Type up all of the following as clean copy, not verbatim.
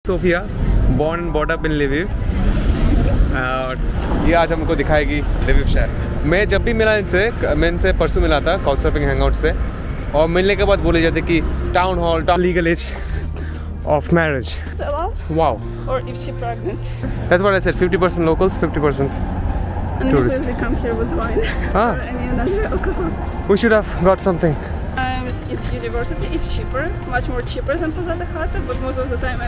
Sophia, born and brought up in Lviv। ये आज हमको दिखाएगी लिविव शहर। मैं जब भी मिला इनसे, मैं इनसे परसों मिला था काउचसर्फिंग हैंगआउट से, और मिलने के बाद बोले जाते कि town hall, legal age of marriage. Wow. Or if she's pregnant. That's what I said. 50% locals, 50% and tourists. And they come here with wine or any other alcohol. We should have got something. It's university. It's cheaper, much more cheaper than Posada Khata, but most of the time.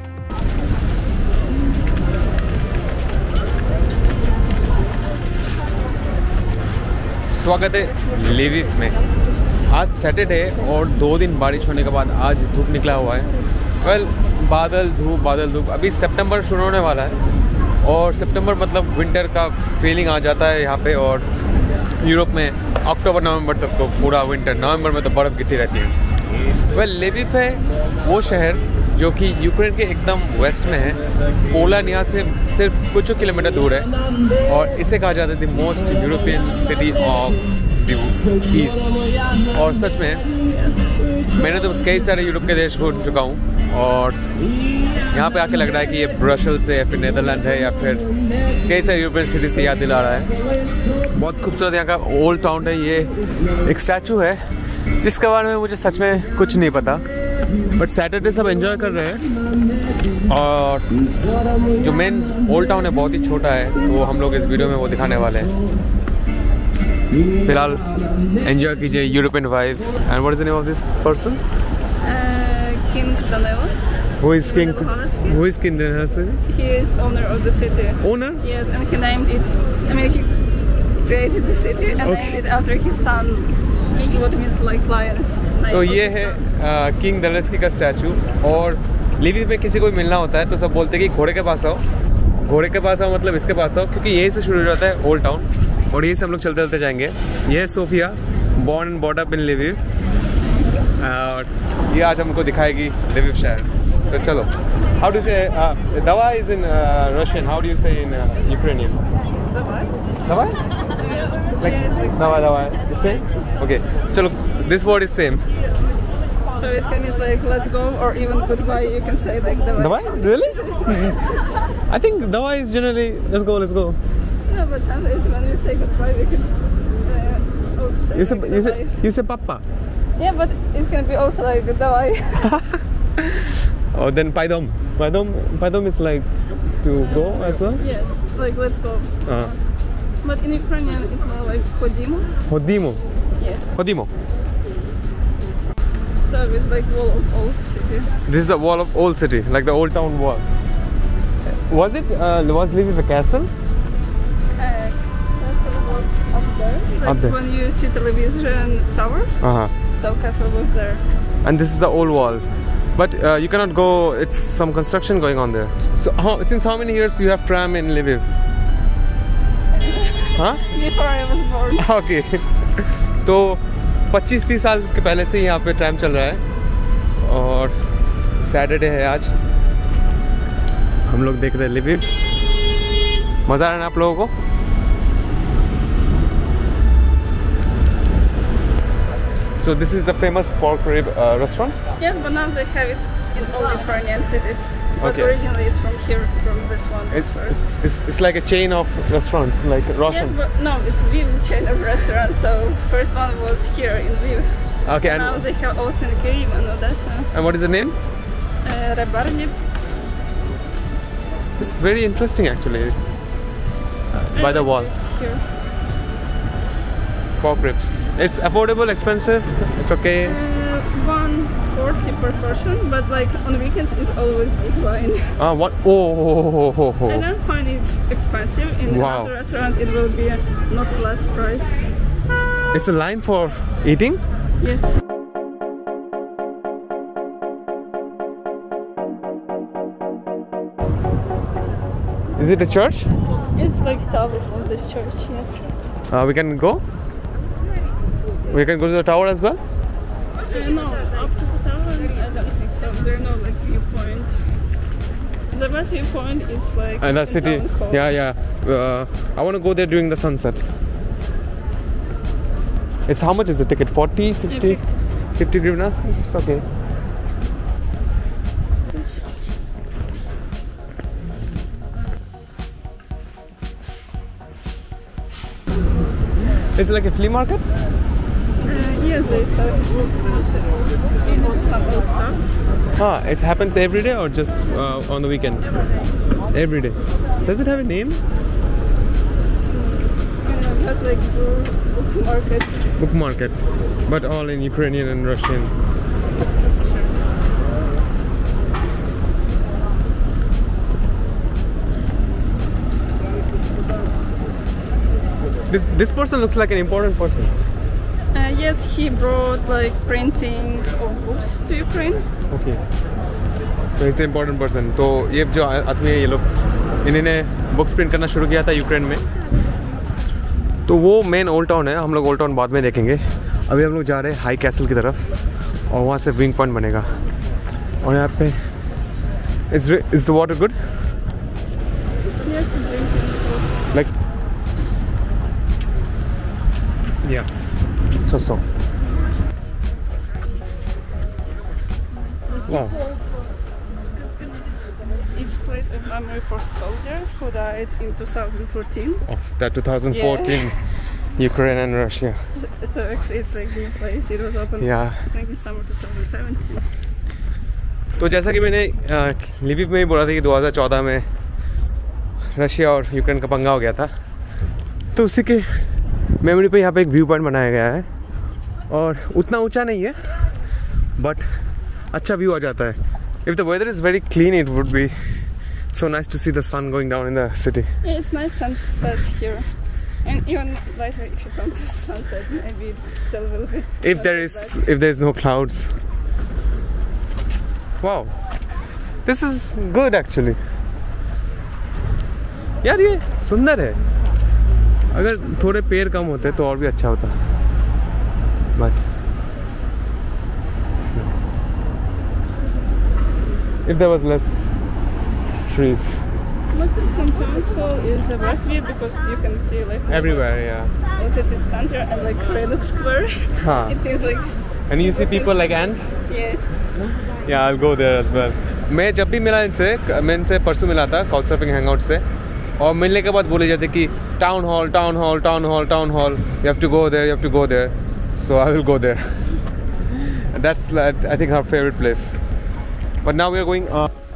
स्वागत है लिविव में। आज Saturday और 2 दिन बारिश होने के बाद आज धूप निकला हुआ है। वेल, बादल धूप। अभी सितंबर शुरू होने वाला है और सितंबर मतलब विंटर का फीलिंग आ जाता है यहाँ पे। और यूरोप में अक्टूबर नवंबर तक तो पूरा विंटर, नवंबर में तो बर्फ़ गिरती रहती है। वेल, लिविव है वो शहर जो कि यूक्रेन के एकदम वेस्ट में है। पोलैंड यहाँ से सिर्फ कुछ किलोमीटर दूर है और इसे कहा जाता है the most European city of the east. और सच में मैंने तो कई सारे यूरोप के देश घूम चुका हूँ और यहाँ पे आके लग रहा है कि ये ब्रसेल्स है या फिर नीदरलैंड है या फिर कई सारे यूरोपियन सिटीज़ की याद दिला रहा है। बहुत खूबसूरत यहाँ का ओल्ड टाउन है। ये एक स्टैचू है जिसके बारे में मुझे सच में कुछ नहीं पता, बट सैटरडे सब एंजॉय कर रहे हैं। और जो मेन ओल्ड टाउन है बहुत ही छोटा है, तो हम लोग इस वीडियो में वो दिखाने वाले हैं। फिलहाल एंजॉय कीजिए European vibe. And what is the name of this person? King Danilo. Who is King? Who is King Danilo? He is owner of the city. Owner? Yes, and he named it. I mean, he created the city and named it after his son. What means like lion. तो ये है king दलेस्की का statue. और लिविव में किसी को भी मिलना होता है तो सब बोलते हैं कि घोड़े के पास आओ। घोड़े के पास आओ मतलब इसके पास आओ, क्योंकि यहीं से शुरू हो जाता है ओल्ड टाउन और यहीं से हम लोग चलते चलते जाएंगे। ये है Sofia, born and brought up in Lviv। और ये आज हमको दिखाएगी लिविव शहर। तो चलो। How do you say दवा is in Russian? How do you say in Ukrainian? दवा? Like दवा. The same? Okay. चलो. This word is same. So it can mean like let's go or even goodbye. You can say like dava. Dava? Really? I think dava is generally let's go. No, but sometimes when we say goodbye, we can also say you say papa. Yeah, but it can be also like dava. Oh, then paidom. Paidom is like to go as well. Yes, like let's go. But in Ukrainian, it's more like hodimo. Hodimo. Yes. Hodimo. So it's like wall of old city. This is the wall of old city, like the old town wall. Was Lviv a castle? Castle was up there. Like up there. When you see television tower. So castle was there. And this is the old wall. But you cannot go, it's some construction going on there. So since how many years do you have tram in Lviv? Huh? Before I was born. Okay. तो 25-30 साल के पहले से यहाँ पे tram चल रहा है और सैटरडे है आज। हम लोग देख रहे हैं लिविव। मज़ा आ रहा है ना आप लोगों को? So this is the famous pork rib restaurant? Yes, but now they have it in all Ukrainian cities. But Okay. originally it's from here, from this one first. It's like a chain of restaurants, like Russian. Yes, but no, it's Lviv chain of restaurants. So first one was here in Lviv. Okay, Now they have also in Kyiv and Odessa. And what is the name? Rebarny. It's very interesting actually. By the wall. Here. Pork ribs. It's affordable, expensive. It's okay. 140 per portion, but like on weekends it's always big line. What? Oh. I don't find it expensive. In other restaurants it will be not less price. It's a line for eating? Yes. Is it a church? It's like tower from this church, yes. We can go? We can go to the tower as well? No, up to the tower I don't think so. There are no like viewpoints. The best viewpoint is like and the city. Yeah. I want to go there during the sunset. It's how much is the ticket? 40, 50? 50 hryvnias? It's okay. It's like a flea market? Yes, they sell some old stuff. Ah, it happens every day or just on the weekend? Every day. Does it have a name? It has like book market. Book market, but all in Ukrainian and Russian. This person looks like an important person. Yes, he brought like printing of books to Ukraine. Okay. So it's an important person. तो ये जो आदमी है ये लोग इन्होंने books print करना शुरू किया था यूक्रेन में. तो वो मेन ओल्ड टाउन है. हम लोग ओल्ड टाउन बाद में देखेंगे. अभी हम लोग जा रहे हैं हाई कैसल की तरफ और वहाँ से विंग पॉइंट बनेगा. और यहाँ पे is the water good? Yes, drinking. Like yeah. So. Wow. It's place of memory for soldiers who died in 2014. Of that 2014 Ukraine and Russia. So actually it's like new place. It was opened I think in summer 2017. तो जैसा कि मैंने लिविव में ही बोला था कि 2014 में Russia और यूक्रेन का पंगा हो गया था, तो उसी के मेमोरी पे यहाँ पे एक व्यू पॉइंट बनाया गया है. और उतना ऊंचा नहीं है बट अच्छा व्यू आ जाता है. If the weather is very clean it would be so nice to see the sun going down in the city. Yeah, it's nice sunset here. And even later if you come to sunset, maybe it still will be. If there is no clouds. Wow. This is good actually. यार ये सुंदर है. अगर थोड़े पेड़ कम होते तो और भी अच्छा होता. But if there was less trees. Most of the town is the best view because you can see like Everywhere, yeah. It's its center and like Redux Square. Huh. It seems like. And you see people like ants? Yes. Yeah, I'll go there as well. मैं जब भी मिला इनसे, मैं इनसे परसों मिला था काउचसर्फिंग हैंगआउट से, और मिलने के बाद बोले जाते कि town hall you have to go there, so I will go there. That's I think our favorite place. But now we are going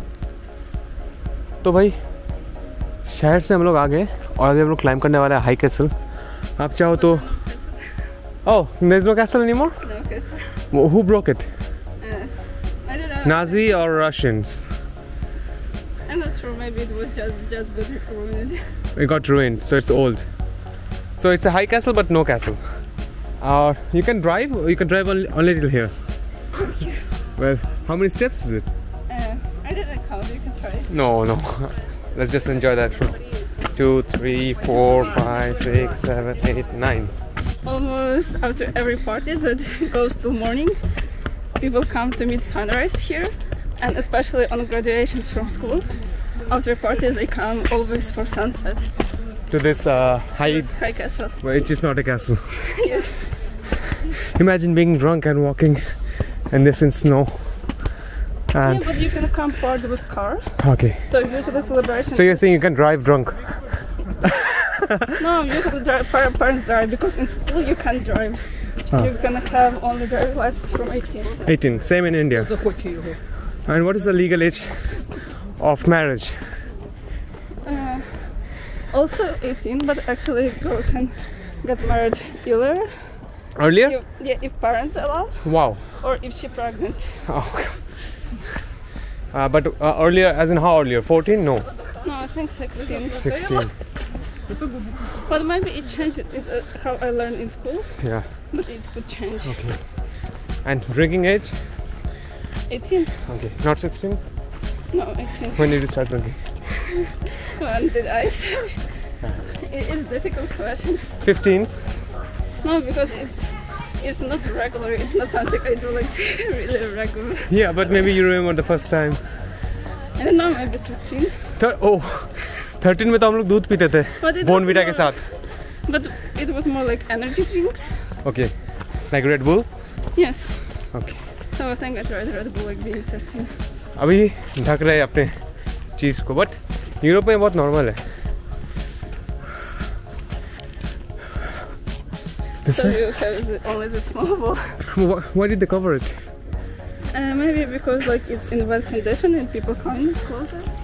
तो भाई शहर से हम लोग आ गए और अभी हम लोग क्लाइंब करने वाले हैं हाई कैसल. आप चाहो तो there is no castle anymore? No castle. Who broke it? I don't know. Nazi or Russians? I'm not sure. Maybe it was just got ruined. It got ruined, so it's old. So it's a high castle but no castle. You can drive only till here. Well, how many steps is it? I didn't count. You can try. No. Let's just enjoy that. 2, 3, 4, 5, 6, 7, 8, 9. Almost after every party that goes till morning, people come to meet sunrise here, and especially on graduations from school. After parties, they come always for sunset. To this high castle. Well, it is not a castle. Yes. Imagine being drunk and walking, and this in snow. And yeah, but you can come part with car. Okay. So usually celebration. So you're saying you can drive drunk? No, usually parents drive because in school you can't drive. You can have only driver's license from 18. 18, same in India. And what is the legal age of marriage? Also 18, but actually girl can get married Earlier? If parents allow. Wow. Or if she's pregnant. Oh. But earlier, as in how earlier? 14? No. No, I think 16. 16. But maybe it changed. It's how I learned in school. Yeah. But it could change. Okay. And drinking age? 18. Okay. Not 16? No, 18. When did you start drinking? When did I say? It is a difficult question. 15? No, because it's not regular. It's not something I do like really regular. Yeah, but maybe you remember the first time. I don't know, maybe 13. 13 में तो हम लोग दूध पीते थे बोर्नवीटा के साथ. But it was more like energy drinks. Okay, like Red Bull. Yes. Okay. So I think I tried Red Bull like being 13. अभी ढक रहे हैं अपने चीज़ को, बट यूरोप में बहुत नॉर्मल है. This So way? you have only the small wall. Why did they cover it? Maybe because like it's in bad condition and people can't close it.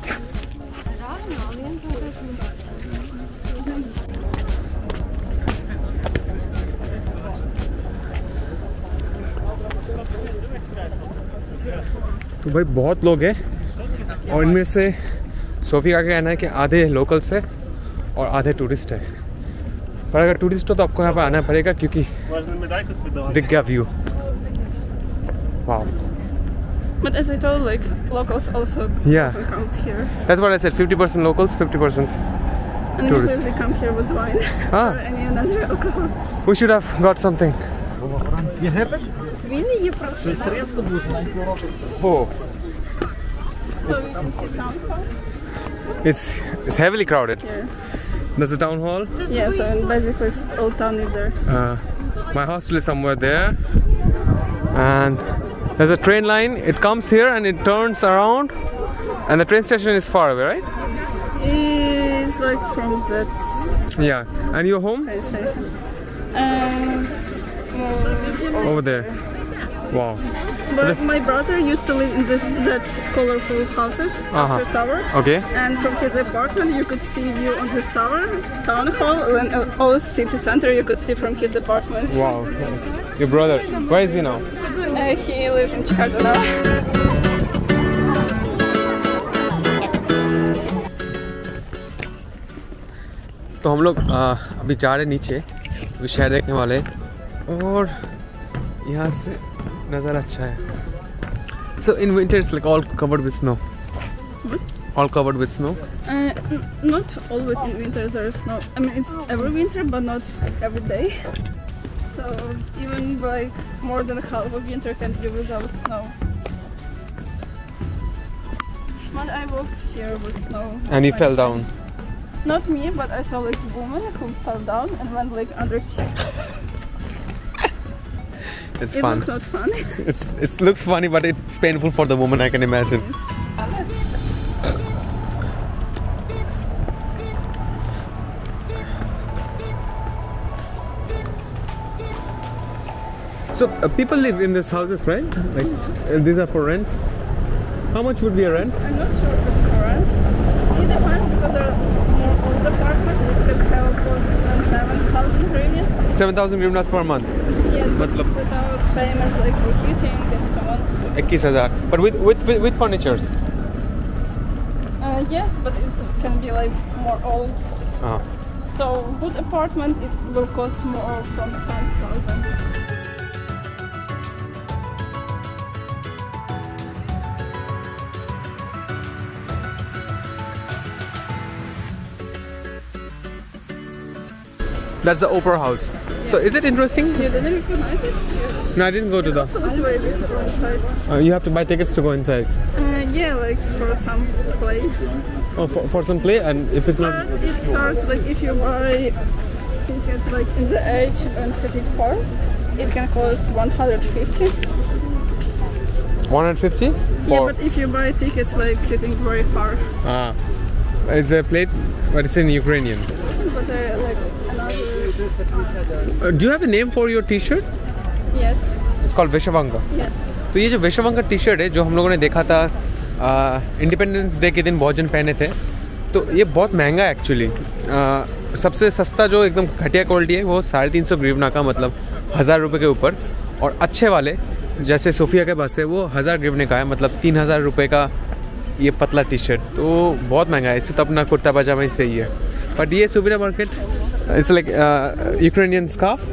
तो भाई बहुत लोग हैं और इनमें से सोफिया का कहना है कि आधे लोकल्स है और आधे टूरिस्ट है। पर अगर टूरिस्ट हो तो आपको यहाँ पर आना पड़ेगा क्योंकि दिख गया व्यू। वाह। But as I told, like locals also Yeah. often comes here. That's what I said, 50% locals, 50% And Tourist. usually they come here with wine Ah. or any other alcohol. we should have got something. Oh, So we can sit down for it's heavily crowded. here. There's the town hall. Yeah, so and basically old town is there. My hostel is somewhere there, and there's a train line. It comes here and it turns around, and the train station is far away, right? It's like from that Yeah. And your home? train station. Over there. Wow. But my brother used to live in that colorful houses after tower. Okay. And from his apartment you could see view on this tower, town hall, and all city center you could see from his apartment. Wow. Your brother. Where is he now? He lives in Chicago now. तो हम लोग अभी जा रहे नीचे, अभी शहर देखने वाले हैं और यहाँ से नज़ारा अच्छा है। So in winter it's like all covered with snow. All covered with snow. Not always in winter there is snow. I mean it's every winter but not every day. So even like more than half of winter can be without snow. But I walked here with snow. And you My fell down. Not me, but I saw like a woman who fell down and went like under here. It's It fun. looks not fun. It looks funny, but it's painful for the woman, I can imagine. So people live in these houses, right? Like these are for rents. How much would be a rent? I'm not sure if it's correct. It depends because there are more old apartments that can have cost than 7,000 hryvnia. 7,000 hryvnias per month. Yes, but Matlab- without payments like for heating and so on. 21,000. But with furnitures. Yes, but it can be like more old. Ah. So good apartment it will cost more from 10,000. That's the opera house. So is it interesting? You didn't recognize it? No, I didn't go to the. Also looks very beautiful inside. You have to buy tickets to go inside. Yeah, like for some play. Oh, for some play, and if it's But not. it starts like if you buy tickets like in the edge and sitting far, it can cost 150. 150? Yeah, but if you buy tickets like sitting very far, Ah. It's a plate, but it's in Ukrainian. but there like another. Do you have a name for your t-shirt? Yes, It's called Vishavanga. yes. तो ये जो विश्ववंगा T shirt है जो हम लोगों ने देखा था इंडिपेंडेंस डे के दिन बहुत जन पहने थे, तो ये बहुत महंगा है एक्चुअली। सबसे सस्ता जो एकदम घटिया क्वालिटी है वो 350 ग्रीवना का, मतलब 1000 रुपये के ऊपर, और अच्छे वाले जैसे सोफिया के पास है वो 1000 ग्रीवने का है, मतलब 3000 रुपये का ये पतला टी शर्ट। तो बहुत महंगा है, इससे तो अपना कुर्ता पजामा ही सही है। बट ये सुविधा market it's like Ukrainian scarf.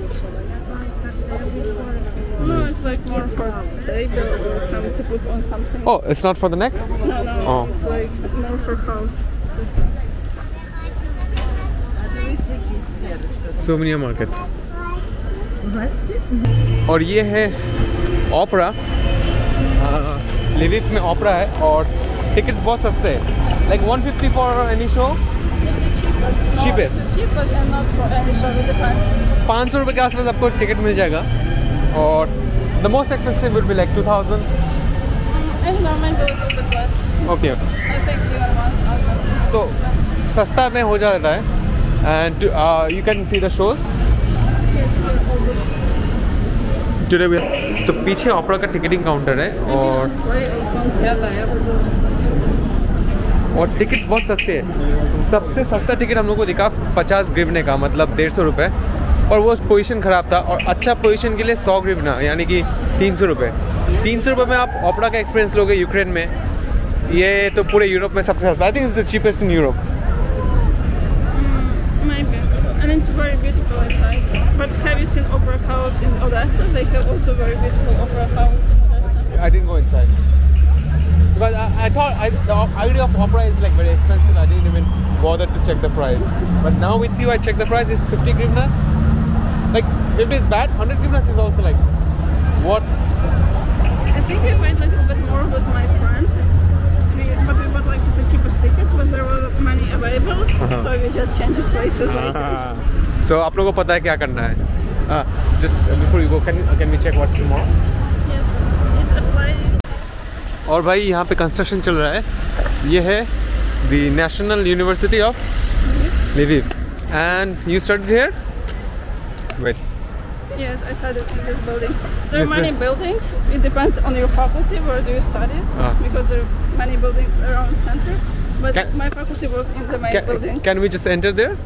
No, it's like more for table or some to put on something. Oh, it's not for the neck? No, no, Oh. it's like more for house. Souvenir market. और ये है opera, लिविव में opera है और tickets बहुत सस्ते हैं, like 150 for any show. Cheapest. Cheapest and not for any show, it depends. 500 रुपये के आसपास आपको टिकट मिल जाएगा, और the most expensive will be like 2000। And normally a little bit less. Okay, I think even 1,000. तो सस्ता में हो जाता है, and you can see the shows. Yes, all today we तो पीछे ओपेरा का टिकटिंग काउंटर है और टिकट्स बहुत सस्ते हैं। सबसे सस्ता टिकट हम लोग को दिखा 50 ग्रिवने का, मतलब 150 रुपये, और वो पोजीशन ख़राब था। और अच्छा पोजीशन के लिए 100 ग्रिवना यानी कि 300 रुपये। 300 रुपये में आप ओपेरा का एक्सपीरियंस लोगे यूक्रेन में। ये तो पूरे यूरोप में सबसे सस्ता, I think it's the cheapest in Europe. And it's very beautiful inside. But have you seen Opera House in Odessa? They have also very beautiful Opera House in Odessa. I didn't go inside because I thought the idea of opera is like very expensive. I didn't even bother to check the price. But now with you, I checked the price is 50 grivnas. Like if it is bad, 100 grivnas is also like what? I think we went a little bit more with my friends. But we bought like the cheapest tickets, but there were many available, so we just changed places later. So आप लोगों को पता है क्या करना है? Just before you go, can we check what's tomorrow? Yes, it's a play. और भाई यहाँ पे कंस्ट्रक्शन चल रहा है। ये है the National University of Lviv. And you studied here? Wait. Yes, I studied in this building. There are many buildings. It depends on your faculty where do you study, because there are many buildings around the center. But my faculty was in the main building. Can we just enter there?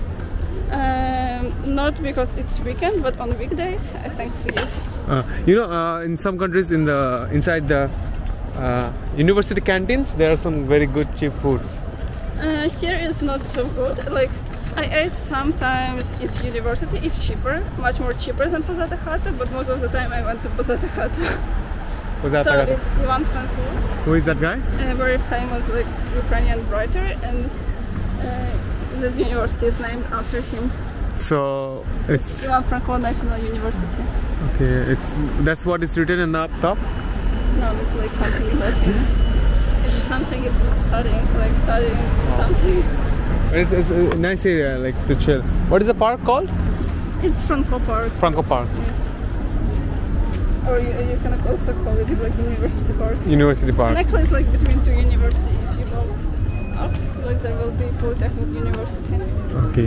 Not because it's weekend, but on weekdays, I think so, yes. You know, in some countries, inside the university canteens, there are some very good cheap foods. Here it's not so good. Like I ate sometimes at university. It's cheaper, much more cheaper than Pozata Khata, but most of the time I went to Pozata Khata. So it's Ivan Franko. Who is that guy? A very famous like Ukrainian writer, and this university is named after him. So it's Ivan Franko National University. Okay, that's what is written in the up top. No, it's like something in Latin. It's something about studying something. It's a nice area, like to chill. What is the park called? It's Franco Park. Franco Park. Yes. Or you can also call it like University Park. University Park. And actually, it's like between two universities. You go up, like there will be Polytechnic University. Okay.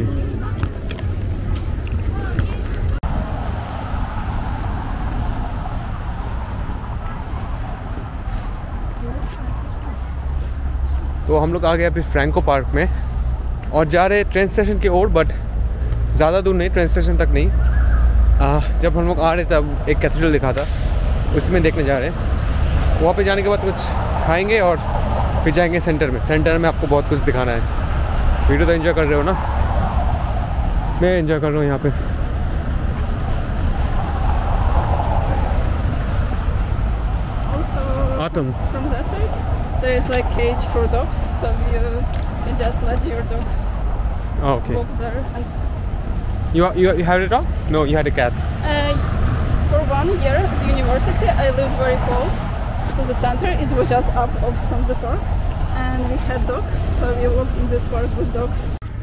तो हम लोग आ गए अभी Franco park में और जा रहे हैं ट्रेन स्टेशन की ओर, बट ज़्यादा दूर नहीं, ट्रेन स्टेशन तक नहीं। जब हम लोग आ रहे तब एक कैथेड्रल दिखा था, उसमें देखने जा रहे हैं। वहाँ पे जाने के बाद कुछ खाएंगे और फिर जाएंगे सेंटर में। सेंटर में आपको बहुत कुछ दिखाना है। वीडियो तो एंजॉय कर रहे हो ना? मैं एंजॉय कर रहा हूँ यहाँ पे। Autumn. From that side, there is like cage for dogs, so you can just let your dog walk there. And you had a dog? No, you had a cat. For 1 year at the university, I lived very close to the center. It was just up from the park, and we had dog, so we walked in this park with dog.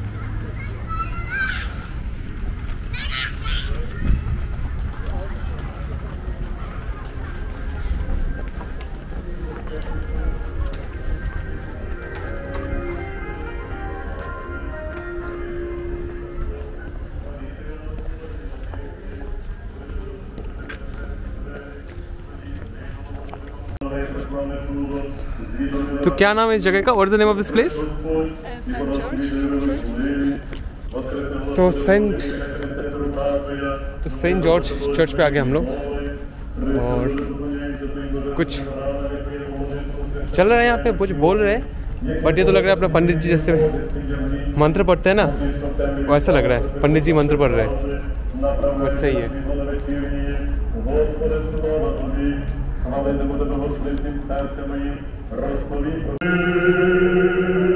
तो क्या नाम है इस जगह का? What is the name of this place? St. George. तो Saint George church पे आ गए हम लोग और कुछ चल रहा है यहाँ पे, कुछ बोल रहे हैं, बट ये तो लग रहा है अपना पंडित जी जैसे मंत्र पढ़ते हैं ना, वैसा लग रहा है। पंडित जी मंत्र पढ़ रहे हैं, बट सही है। Слава Богу, Господи, всім серцем моїм, розповім.